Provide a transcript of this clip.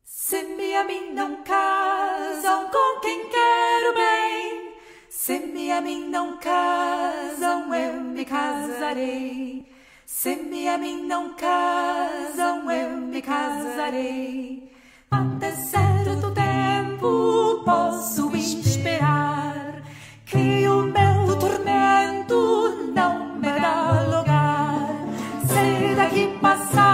Se me a mim não casam com quem quero bem, se me a mim não casam, eu me casarei. Se me a mim não casam, eu me casarei. Até certo tempo posso esperar, que o meu tormento não me dá lugar. Se daqui passar